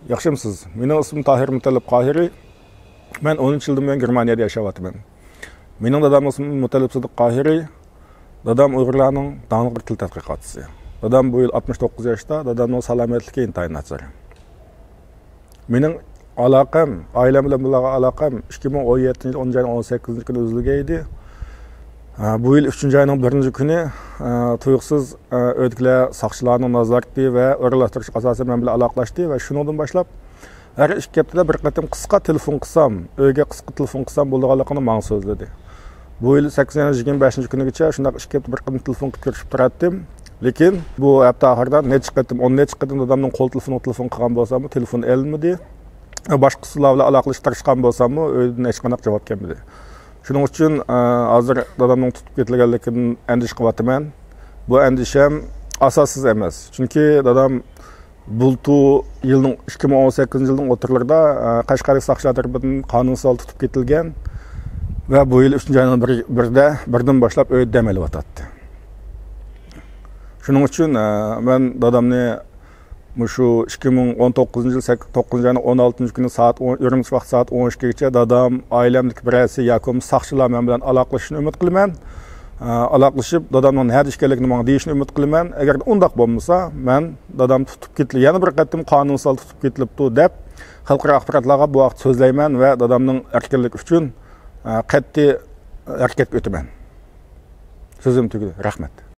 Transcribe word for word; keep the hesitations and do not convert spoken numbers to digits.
Yaxshimisiz. Mening ismim Tahir Mutallib Qohiri. Men o'ninchi yildan buyon Germaniyada yashayapman. Mening dadam ismi Mutallib Sidiq Qohiri. Dadam Uyg'urlarning dangli til tadqiqotchisi. Dadam bu yil oltmish to'qqiz yoshda, dadamning salomatligi intayin nachar. Mening aloqam, oilam bilan bo'lgan aloqam ikki ming o'n yettinchi yil o'ninchi o'n sakkizinchi kuni uzilgan edi. Bu yil uchinchi oyning birinchi kuni tuyuqsiz o'tkilar soqchilarning nazorati va o'rlashtirish asosida men bilan aloqalashdi va shundan boshlab har ikki haftada bir qatim qisqa telefon qilsam, uyga qisqa telefon qilsam bo'lganligini menga so'zladi. Bu yil sakkizinchi yigirma beshinchi kunigacha shunday ikki hafta bir qatim telefon qilib ko'rishib turardim. Lekin bu hafta oxirida necha qatim, o'n necha qatim dadamning qo'l telefoni telefon qilgan bo'lsam, telefon elmidi. Boshqalar bilan aloqalashtirishgan bo'lsam, uydan hech qanday javob kelmadi. Shuning uchun hozir dadamning tutib ketilganligidan andish qilyapman. Bu andisham asossiz emas. Chunki dadam bultu yilning ikki ming o'n sakkizinchi yilning o'tirlarida Qashqaryo soqchilar tomonidan qonunsal tutib ketilgan va bu yil uchinchi oyning birida birdan boshlab uyda dam olyapti. Shuning uchun men dadamni shu ikki ming o'n to'qqizinchi yil to'qqizinchi oyning o'n oltinchi kuni soat Urumchi vaqt soat o'n uchgacha dadam oilamdagi birasi yoki soqchilar men bilan aloqalashishni umid qilaman. Aloqalashib dadamning nima ishkanligini menga deyishni umid qilaman. Agar undaq bo'lmasa, men dadam tutib ketildi, yana bir qatim qonunsal tutib ketilibdi deb xalqaro axborotlarga bu vaqt so'zlayman va dadamning erkinlik uchun qat'iy harakat o'taman. So'zim tugadi. Rahmat.